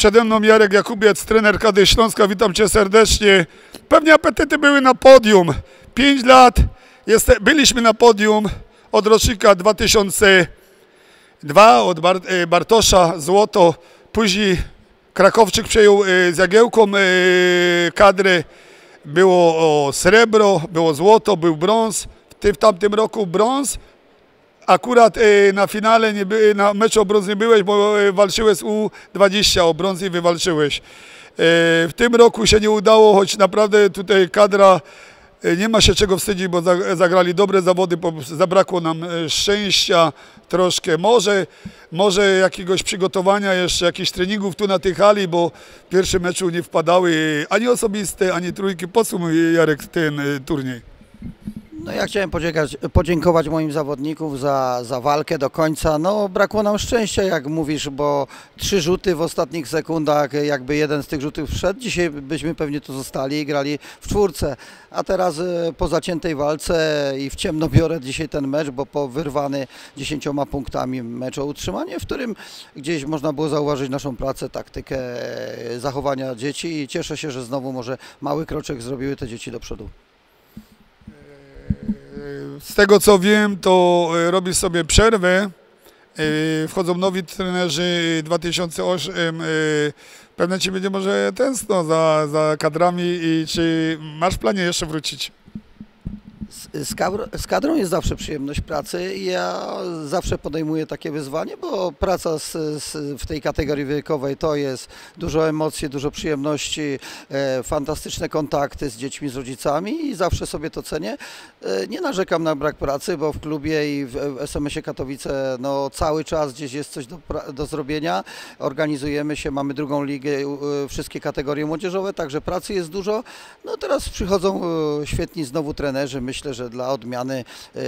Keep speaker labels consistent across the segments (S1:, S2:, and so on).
S1: Przede mną Jarek Jakubiec, trener Kadry Śląska. Witam Cię serdecznie. Pewnie apetyty były na podium. 5 lat byliśmy na podium od rocznika 2002, od Bartosza, złoto. Później Krakowczyk przejął z Jagiełką Kadrę. Było srebro, było złoto, był brąz. Ty w tamtym roku brąz. Akurat na finale, na meczu o brąz nie byłeś, bo walczyłeś z U20, o brąz nie wywalczyłeś. W tym roku się nie udało, choć naprawdę tutaj kadra nie ma się czego wstydzić, bo zagrali dobre zawody, zabrakło nam szczęścia troszkę. Może jakiegoś przygotowania jeszcze, jakichś treningów tu na tej hali, bo w pierwszym meczu nie wpadały ani osobiste, ani trójki. Podsumuj, Jarek, ten turniej.
S2: No ja chciałem podziękować moim zawodnikom za walkę do końca. No brakło nam szczęścia, jak mówisz, bo 3 rzuty w ostatnich sekundach, jakby jeden z tych rzutów wszedł, dzisiaj byśmy pewnie tu zostali i grali w czwórce. A teraz po zaciętej walce i w ciemno biorę dzisiaj ten mecz, bo po wyrwany 10 punktami mecz o utrzymanie, w którym gdzieś można było zauważyć naszą pracę, taktykę zachowania dzieci i cieszę się, że znowu może mały kroczek zrobiły te dzieci do przodu.
S1: Z tego co wiem, to robisz sobie przerwę, wchodzą nowi trenerzy 2008, pewnie Ci będzie może tęskno za kadrami i czy masz w planie jeszcze wrócić?
S2: Z kadrą jest zawsze przyjemność pracy i ja zawsze podejmuję takie wyzwanie, bo praca w tej kategorii wiekowej to jest dużo emocji, dużo przyjemności, fantastyczne kontakty z dziećmi, z rodzicami i zawsze sobie to cenię. Nie narzekam na brak pracy, bo w klubie i w SMS-ie Katowice no, cały czas gdzieś jest coś do zrobienia. Organizujemy się, mamy drugą ligę, wszystkie kategorie młodzieżowe, także pracy jest dużo. No teraz przychodzą świetni znowu trenerzy. Myślę, że dla odmiany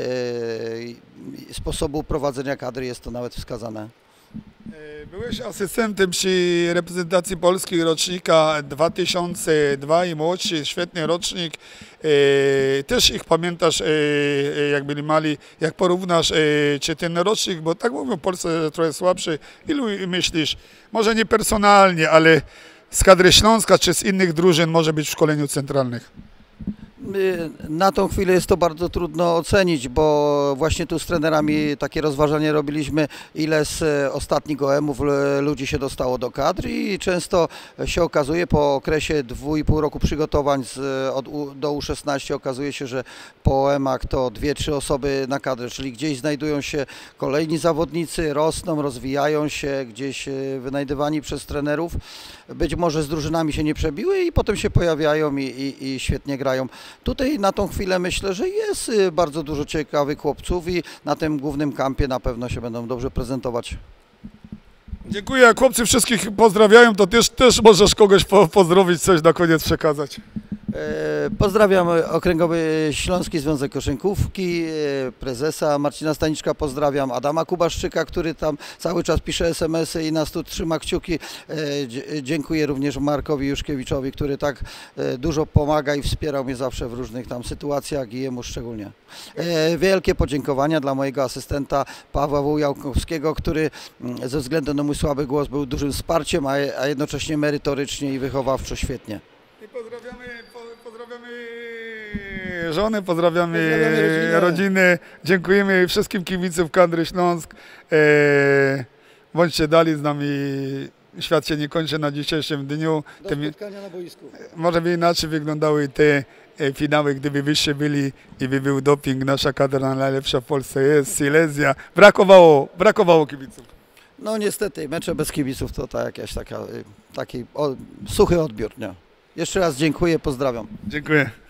S2: sposobu prowadzenia kadry jest to nawet wskazane.
S1: Byłeś asystentem przy reprezentacji Polski rocznika 2002 i młodszy, świetny rocznik. Też ich pamiętasz, jak byli mali, jak porównasz, czy ten rocznik, bo tak mówią w Polsce, że trochę słabszy. Ilu myślisz, może nie personalnie, ale z kadry Śląska czy z innych drużyn może być w szkoleniu centralnych?
S2: Na tą chwilę jest to bardzo trudno ocenić, bo właśnie tu z trenerami takie rozważanie robiliśmy, ile z ostatnich OM-ów ludzi się dostało do kadry i często się okazuje po okresie 2,5 roku przygotowań do U16 okazuje się, że po OM-ach to 2-3 osoby na kadrze, czyli gdzieś znajdują się kolejni zawodnicy, rosną, rozwijają się, gdzieś wynajdywani przez trenerów. Być może z drużynami się nie przebiły i potem się pojawiają i świetnie grają. Tutaj na tą chwilę myślę, że jest bardzo dużo ciekawych chłopców i na tym głównym kampie na pewno się będą dobrze prezentować.
S1: Dziękuję, jak chłopcy wszystkich pozdrawiają, to też możesz kogoś pozdrowić, coś na koniec przekazać.
S2: Pozdrawiam Okręgowy Śląski Związek Koszynkówki, prezesa Marcina Staniczka, pozdrawiam Adama Kubaszczyka, który tam cały czas pisze SMS-y i nas tu trzyma kciuki. Dziękuję również Markowi Juszkiewiczowi, który tak dużo pomaga i wspierał mnie zawsze w różnych tam sytuacjach i jemu szczególnie. Wielkie podziękowania dla mojego asystenta Pawła Wujałkowskiego, który ze względu na mój słaby głos był dużym wsparciem, a jednocześnie merytorycznie i wychowawczo świetnie.
S1: I pozdrawiamy żony, pozdrawiamy rodzinę. Dziękujemy wszystkim kibicom Kadry Śląsk. Bądźcie dalej z nami. Świat się nie kończy na dzisiejszym dniu.
S2: Do spotkania na boisku.
S1: Może by inaczej wyglądały te finały, gdyby wyście byli i by był doping. Nasza kadra najlepsza w Polsce jest. Silesia. Brakowało kibiców.
S2: No niestety, mecze bez kibiców to jakaś taki suchy odbiór. Nie? Jeszcze raz dziękuję, pozdrawiam.
S1: Dziękuję.